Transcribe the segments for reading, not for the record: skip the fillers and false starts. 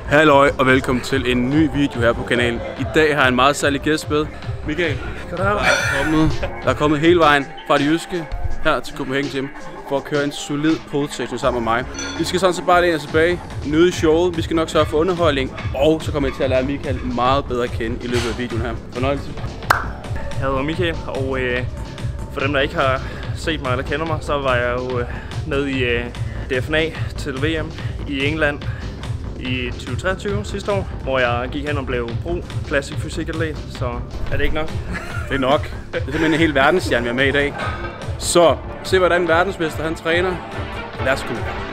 Halløj og velkommen til en ny video her på kanalen. I dag har jeg en meget særlig gæst med. Michael, der er kommet hele vejen fra det jyske her til Copenhagen Gym for at køre en solid pull session sammen med mig. Vi skal sådan set bare læne os tilbage, nyde showet, vi skal nok sørge for underholdning, og så kommer jeg til at lære Michael meget bedre at kende i løbet af videoen her. Fornøjelse. Jeg hedder Michael, og for dem der ikke har set mig eller kender mig, så var jeg jo med i DFNA til VM i England i 2023 sidste år, hvor jeg gik hen og blev pro klassisk fysikatlet, så er det ikke nok? Det er nok. Det er simpelthen en hel verdensstjerne, vi er med i dag. Så se hvordan verdensmester han træner. Lad os gå.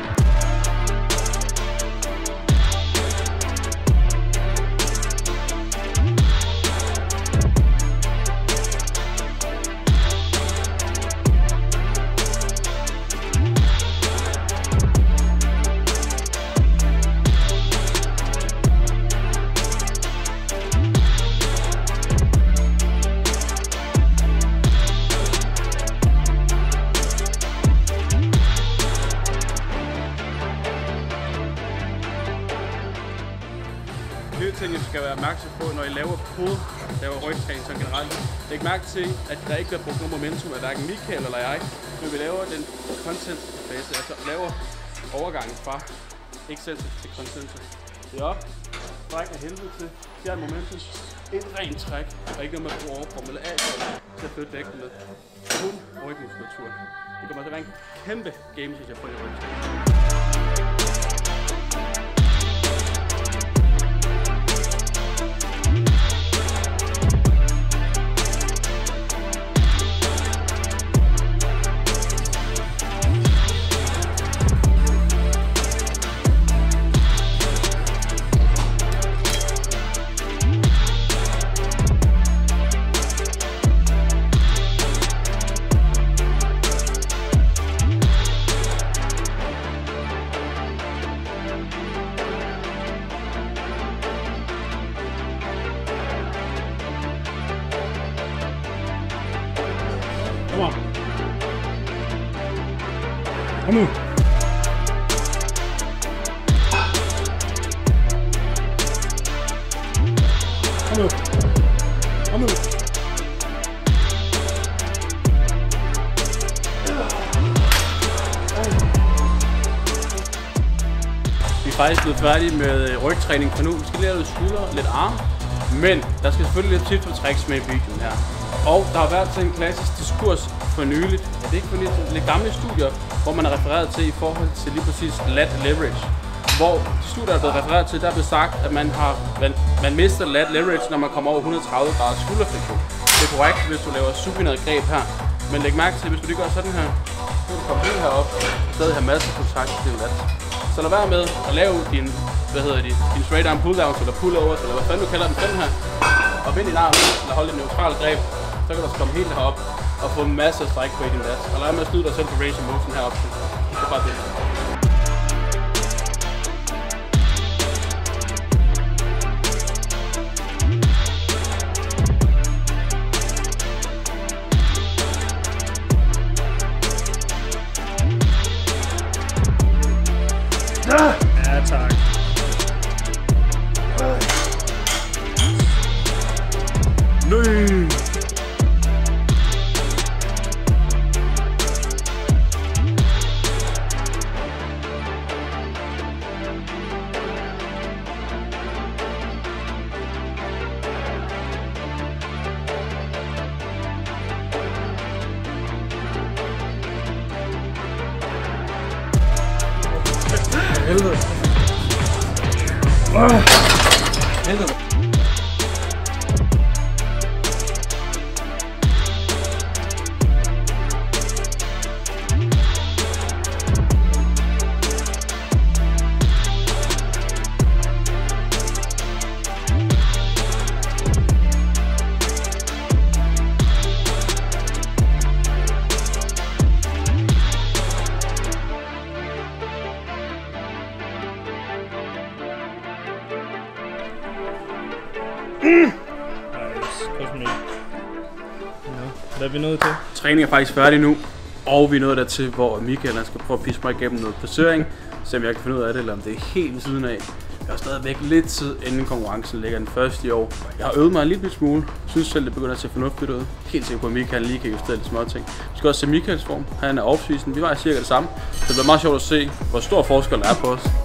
Ting, I skal være opmærksom på, når I laver rygtræning som generelt. Læg mærke til, at der ikke bliver brugt noget momentum af hverken Michael eller jeg, når vi laver den content fase, altså laver overgangen fra excentric til concentric. Det er op, træk af helvede til, fjern momentum, et rent træk, og ikke noget med at bruge overkrop eller af til at flytte vægten med. Kun rygmuskulatur. Det kommer til at være en kæmpe game changer for jer rygtræning. Kom on. Kom nu. Kom nu. Kom nu. Vi er faktisk blevet færdige med rygtræning for nu. Vi skal lave lidt skulder og lidt arm. Men der skal selvfølgelig lidt tips og tricks med i videoen her. Og der har været sådan en klassisk diskurs for nyligt, ja, det er ikke for nyligt, lidt gamle studier, hvor man har refereret til i forhold til lige præcis lat leverage. Hvor de studier, der er blevet refereret til, der er blevet sagt, at man mister lat leverage, når man kommer over 130 grader skulderflektion. Det er korrekt, hvis du laver supineret greb her. Men læg mærke til, hvis du lige gør sådan her, så kan du komme helt herop, og stadig have masser af kontakt til lat. Så lad være med at lave din, din straight arm pull downs, eller pull overs, eller hvad fanden du kalder den, sådan her. Og vind din arm, eller hold et neutralt greb. Så kan du også komme helt herop og få en masse stræk på i din lats. Og lad med at snyde dig selv på range of motion heroppe. Det er bare det. Ja, tak. Nej! Helvede. Helvede. Hvad er vi nået til? Træningen er faktisk færdig nu, og vi er nået dertil, hvor Michael skal prøve at pisse mig igennem noget placering, så jeg kan finde ud af det, eller om det er helt ved siden af. Jeg har stadigvæk lidt tid inden konkurrencen ligger den første i år. Jeg har øvet mig en lille smule. Jeg synes selv, det begynder at se fornuftigt ud. Helt sikker på, at Michael lige kan justere lidt små ting. Vi skal også se Michaels form. Han er off-season. Vi var cirka det samme. Så det bliver meget sjovt at se, hvor stor forskel der er på os.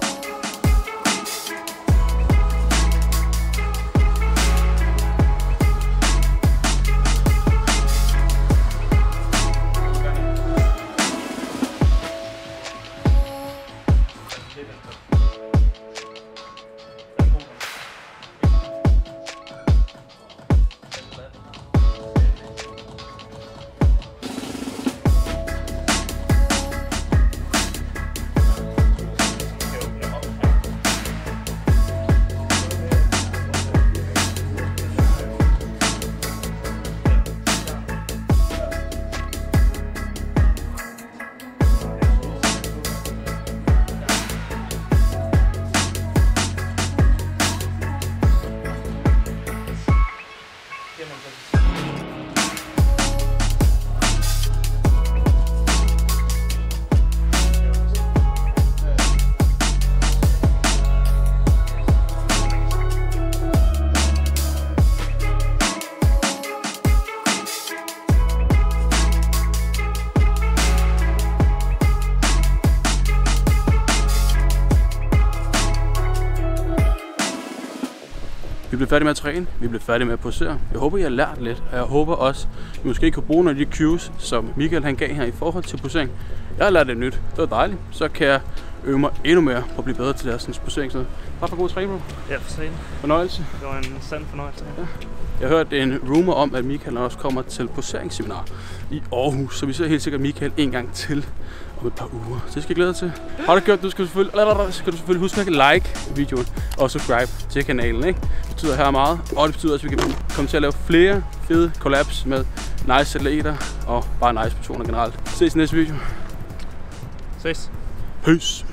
Vi blev færdige med at træne, vi blev færdige med at posere. Jeg håber, I har lært lidt, og jeg håber også, at I måske kan bruge nogle af de cues, som Michael han gav her i forhold til posering. Jeg har lært det nyt. Det var dejligt. Så kan jeg øve mig endnu mere på at blive bedre til deres posering. Tak for god træning, bro. Ja, for sent. Fornøjelse. Det var en sand fornøjelse. Ja. Jeg har hørt en rumor om, at Michael også kommer til poseringsseminar i Aarhus, så vi ser helt sikkert Michael en gang til om et par uger. Så det skal jeg glæde til. Har du gjort, skal du selvfølgelig huske at like videoen og subscribe til kanalen, ikke? Det betyder her meget, og det betyder også, at vi kan komme til at lave flere fede collabs med nice atleter og bare nice personer generelt. Ses i næste video. Ses. Peace.